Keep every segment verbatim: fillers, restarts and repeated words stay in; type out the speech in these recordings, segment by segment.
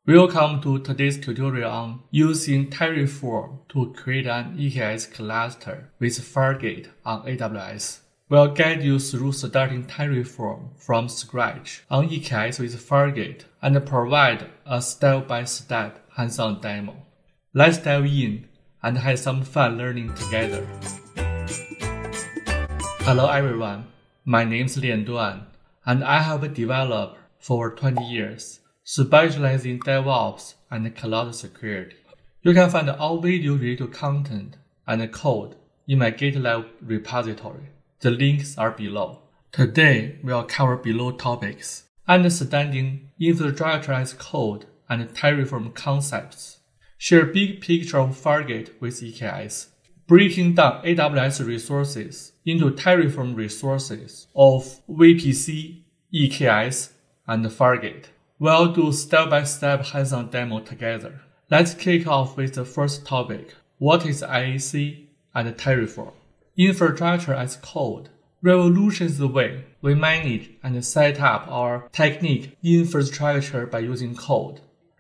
Welcome to today's tutorial on using Terraform to create an E K S cluster with Fargate on A W S. We'll guide you through starting Terraform from scratch on E K S with Fargate and provide a step-by-step hands-on demo. Let's dive in and have some fun learning together. Hello everyone, my name is Lian Duan, and I have been a developer for over twenty years. Specialize in DevOps and cloud security. You can find all video related content and code in my GitLab repository. The links are below. Today, we'll cover below topics: understanding infrastructure as code and Terraform concepts, share big picture of Fargate with E K S, breaking down A W S resources into Terraform resources of V P C, E K S, and Fargate. We'll do step-by-step hands-on demo together. Let's kick off with the first topic. What is I A C and Terraform? Infrastructure as code revolutions the way we manage and set up our technique infrastructure by using code.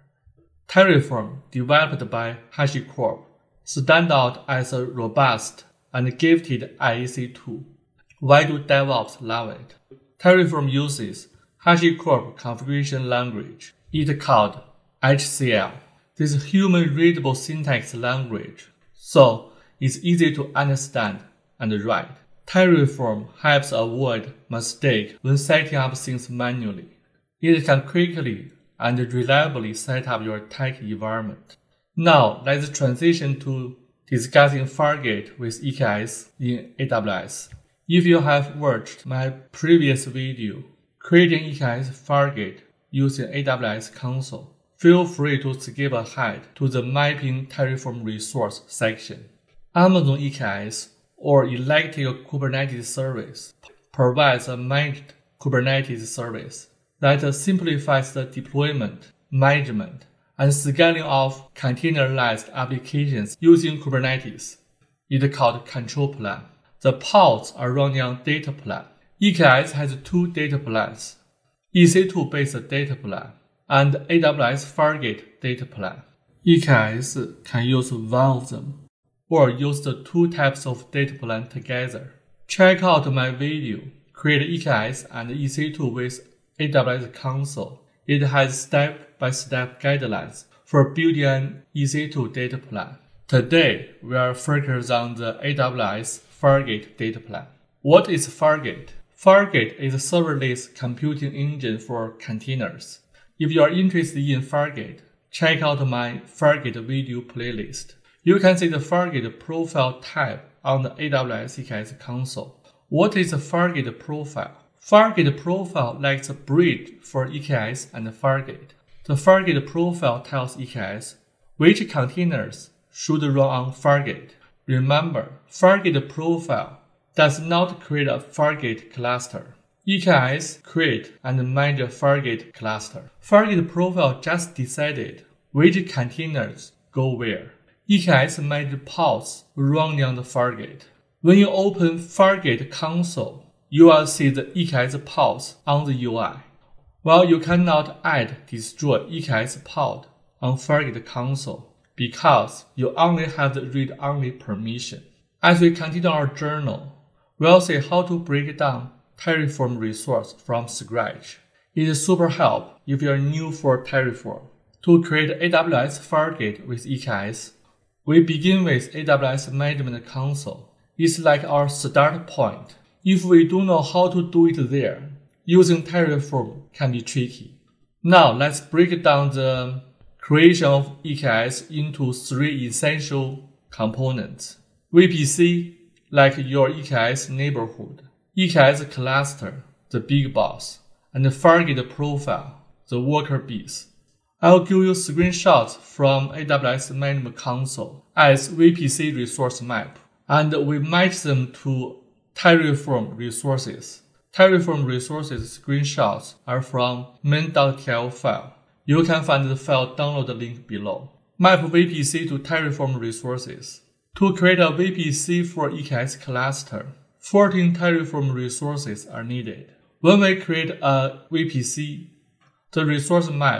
Terraform, developed by HashiCorp, stands out as a robust and gifted I A C tool. Why do DevOps love it? Terraform uses HashiCorp configuration language. It's called H C L. This is human-readable syntax language, so it's easy to understand and write. Terraform helps avoid mistakes when setting up things manually. It can quickly and reliably set up your tech environment. Now, let's transition to discussing Fargate with E K S in A W S. If you have watched my previous video, creating E K S Fargate using A W S console, feel free to skip ahead to the Mapping Terraform Resource section. Amazon E K S or Elastic Kubernetes Service provides a managed Kubernetes service that simplifies the deployment, management, and scaling of containerized applications using Kubernetes. It's called Control Plane. The pods are running on data plane. E K S has two data planes, E C two based data plane and A W S Fargate data plane. E K S can use one of them or use the two types of data plane together. Check out my video, Create E K S and E C two with A W S console. It has step-by-step guidelines for building an E C two data plane. Today, we are focused on the A W S Fargate data plane. What is Fargate? Fargate is a serverless computing engine for containers. If you are interested in Fargate, check out my Fargate video playlist. You can see the Fargate profile tab on the A W S E K S console. What is a Fargate profile? Fargate profile likes a bridge for E K S and Fargate. The Fargate profile tells E K S which containers should run on Fargate. Remember, Fargate profile does not create a Fargate cluster. E K S create and manage a Fargate cluster. Fargate profile just decided which containers go where. E K S manages pods running on the Fargate. When you open Fargate console, you will see the E K S pods on the U I. While you cannot add destroy E K S pod on Fargate console because you only have the read-only permission. As we continue our journal, we'll see how to break down Terraform resource from scratch. It is super help if you are new for Terraform. To create A W S Fargate with E K S, we begin with A W S Management Console. It's like our start point. If we don't know how to do it there, using Terraform can be tricky. Now let's break down the creation of E K S into three essential components. V P C, like your E K S neighborhood, E K S cluster, the big boss, and Fargate profile, the worker bees. I'll give you screenshots from A W S Management Console as V P C resource map, and we match them to Terraform resources. Terraform resources screenshots are from main.tl file. You can find the file download link below. Map V P C to Terraform resources. To create a V P C for E K S cluster, fourteen Terraform resources are needed. When we create a V P C, the resource map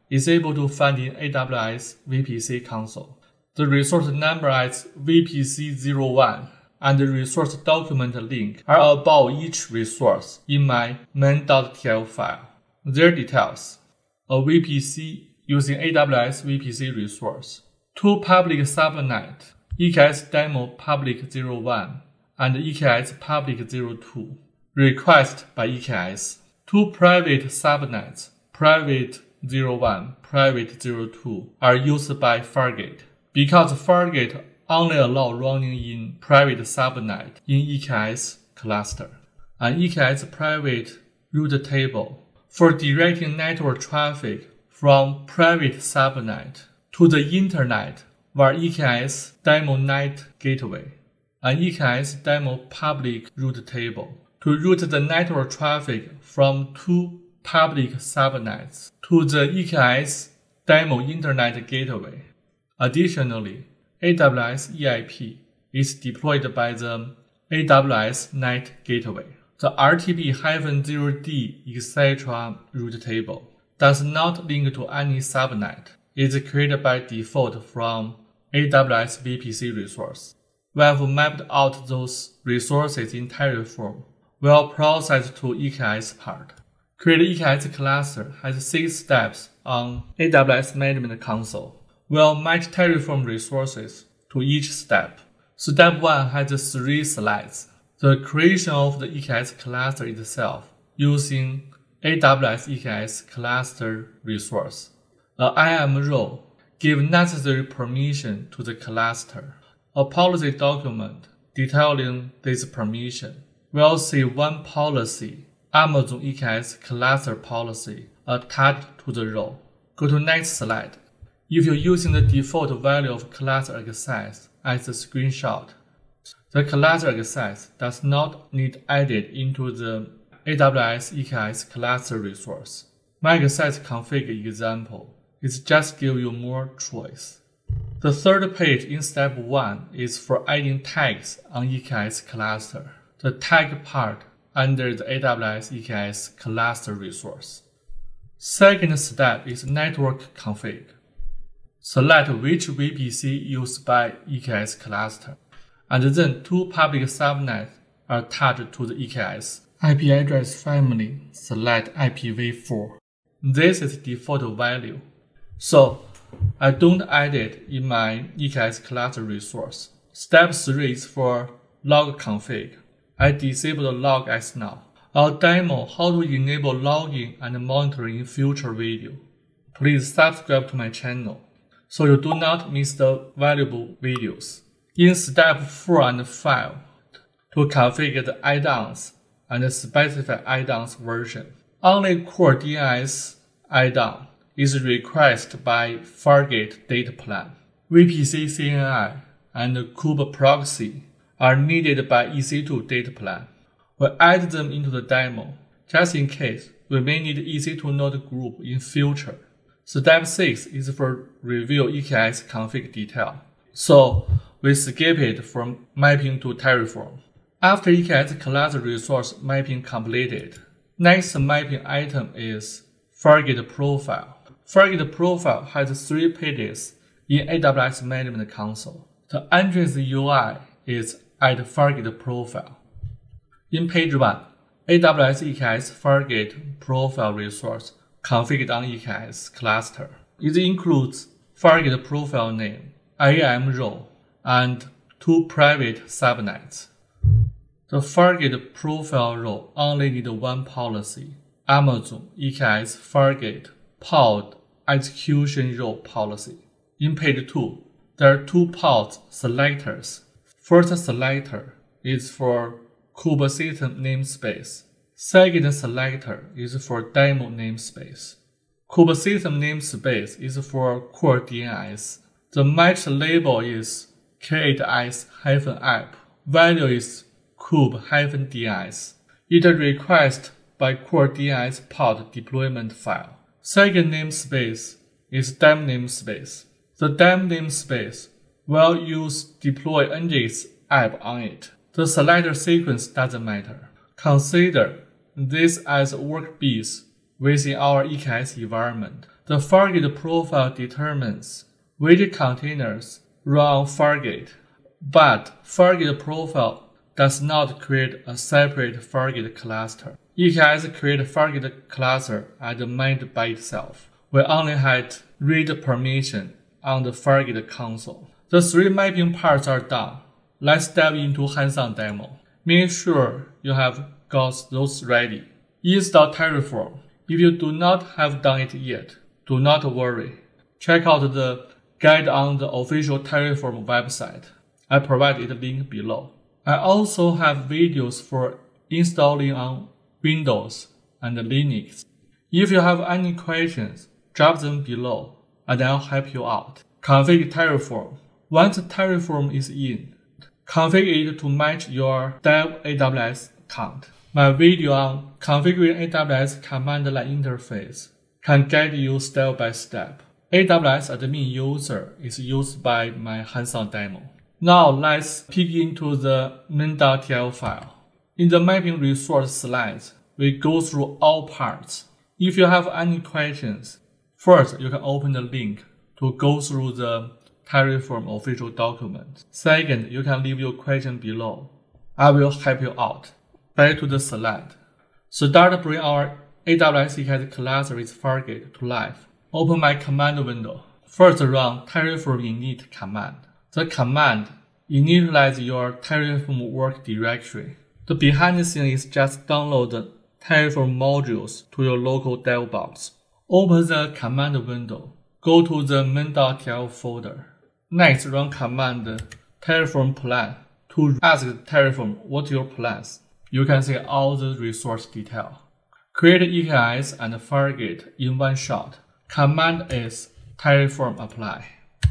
is able to find in A W S V P C console. The resource number is V P C zero one, and the resource document link are above each resource in my main.tf file. Their details: a V P C using A W S V P C resource, two public subnet, E K S demo public zero one and E K S public zero two, request by E K S, two private subnets, private zero one, private zero two, are used by Fargate, because Fargate only allows running in private subnet in E K S cluster, an E K S private route table for directing network traffic from private subnet to the internet via E K S demo net gateway, an E K S demo public route table to route the network traffic from two public subnets to the E K S demo internet gateway. Additionally, A W S E I P is deployed by the A W S Net Gateway. The R T B zero D et cetera route table does not link to any subnet. It is created by default from A W S V P C resource. We have mapped out those resources in Terraform. We'll process to E K S part. Create E K S cluster has six steps on A W S Management Console. We'll match Terraform resources to each step. Step one has three slides. The creation of the E K S cluster itself using A W S E K S cluster resource. A I A M role give necessary permission to the cluster. A policy document detailing this permission. We'll see one policy, Amazon E K S cluster policy, attached to the role. Go to next slide. If you're using the default value of cluster access as a screenshot, the cluster access does not need added into the A W S E K S cluster resource. My access config example is just give you more choice. The third page in step one is for adding tags on E K S cluster, the tag part under the A W S E K S cluster resource. Second step is network config. Select which V P C used by E K S cluster, and then two public subnets are attached to the E K S. I P address family, select I P v four. This is default value, so I don't add it in my E K S cluster resource. Step three is for log config. I disable the log as now. I'll demo how to enable logging and monitoring in future video. Please subscribe to my channel so you do not miss the valuable videos. In step four and five, to configure the add-ons and specify add-ons version. Only core D N S add-on is requested by Fargate data plan. V P C C N I and kube proxy are needed by E C two data plan. We add them into the demo, just in case we may need E C two node group in future. Step six is for review E K S config detail, so we skip it from mapping to Terraform. After E K S cluster resource mapping completed, next mapping item is Fargate profile. Fargate profile has three pages in A W S Management Console. The entrance U I is add Fargate profile. In page one, A W S E K S Fargate profile resource configured on E K S cluster. It includes Fargate profile name, I A M role, and two private subnets. The Fargate profile role only needs one policy, Amazon E K S Fargate pod execution role policy. In page two, there are two pod selectors. First selector is for kube system namespace. Second selector is for demo namespace. Kube system namespace is for core D N S. The match label is K eight S app. Value is kube-D N S. It requests by core D N S pod deployment file. Second namespace is demo namespace. The demo namespace will use deploy Nginx app on it. The selector sequence doesn't matter. Consider this as work bees within our E K S environment. the Fargate profile determines which containers run Fargate, but Fargate profile does not create a separate Fargate cluster. E K S creates Fargate cluster admin by itself. We only had read permission on the Fargate console. The three mapping parts are done. Let's dive into hands-on demo. Make sure you have got those ready. Install Terraform. If you do not have done it yet, do not worry. Check out the guide on the official Terraform website. I provided a link below. I also have videos for installing on Windows and Linux. If you have any questions, drop them below and I'll help you out. Configure Terraform. Once Terraform is in, configure it to match your dev A W S account. My video on configuring A W S command line interface can guide you step by step. A W S admin user is used by my hands-on demo. Now let's peek into the main.tl file. In the mapping resource slides, we go through all parts. If you have any questions, first you can open the link to go through the Terraform official document. Second, you can leave your question below. I will help you out. Back to the slide. Start bring our A W S E K S cluster with Fargate to life. Open my command window. First run terraform init command. The command initializes your Terraform work directory. The behind the scenes is just download the Terraform modules to your local dev box. Open the command window. Go to the main.tl folder. Next, run command terraform plan to ask Terraform what your plans. You can see all the resource detail. Create E K S and Fargate in one shot. Command is terraform apply.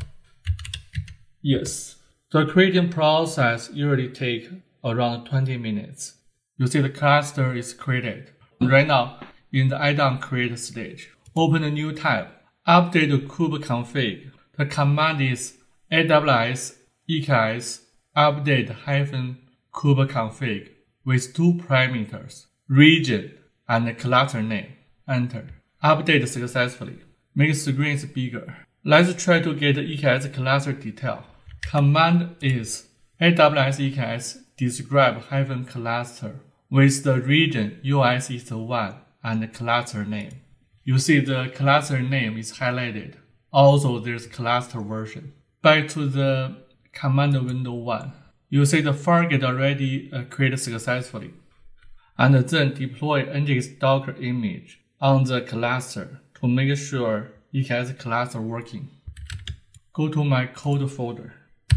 Yes, the creating process usually takes around twenty minutes. You see the cluster is created. Right now, in the add-on create stage, open a new tab. Update the kubeconfig. The command is A W S E K S update hyphen kubeconfig with two parameters, region and cluster name. Enter. Update successfully. Make screens bigger. Let's try to get E K S cluster detail. Command is A W S E K S describe hyphen cluster with the region U S is the one and the cluster name. You see the cluster name is highlighted. Also, there's cluster version. Back to the command window one. You see the Fargate already uh, created successfully. And then deploy Nginx Docker image on the cluster to make sure E K S cluster working. Go to my code folder.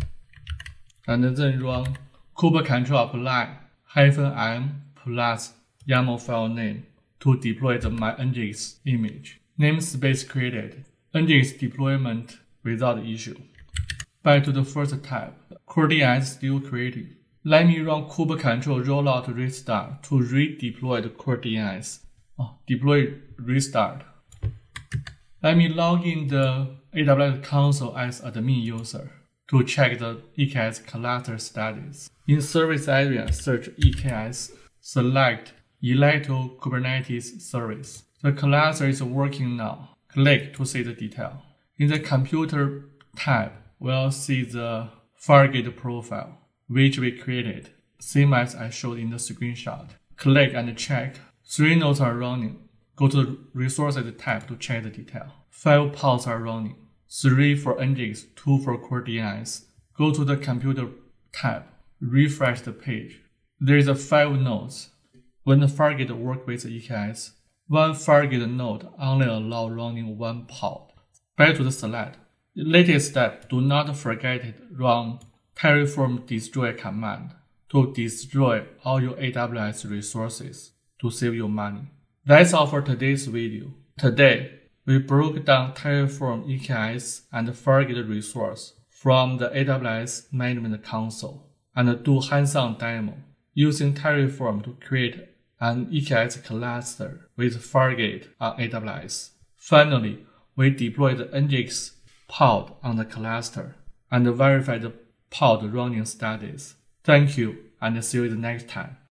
And then run kubecontrol apply hyphen m plus YAML file name to deploy the my Nginx image. Namespace created. Nginx deployment without issue. Back to the first tab. CoreDNS still creating. Let me run kubecontrol rollout restart to redeploy the CoreDNS. Oh, deploy restart. Let me log in the A W S console as admin user to check the E K S cluster status. In service area, search E K S. Select Electro Kubernetes service. The cluster is working now. Click to see the detail. In the computer tab, we'll see the Fargate profile, which we created, same as I showed in the screenshot. Click and check. Three nodes are running. Go to the Resources tab to check the detail. Five pods are running. Three for Nginx, two for CoreDNS. Go to the Computer tab. Refresh the page. There is a five nodes. When the Fargate works with E K S, one Fargate node only allows running one pod. Back to the slide. Latest step, do not forget it, run terraform destroy command to destroy all your A W S resources to save your money. That's all for today's video. Today, we broke down Terraform E K S and Fargate resource from the A W S management console and do hands-on demo using Terraform to create an E K S cluster with Fargate on A W S. Finally, we deploy the Nginx pod on the cluster and verify the pod running status. Thank you and see you the next time.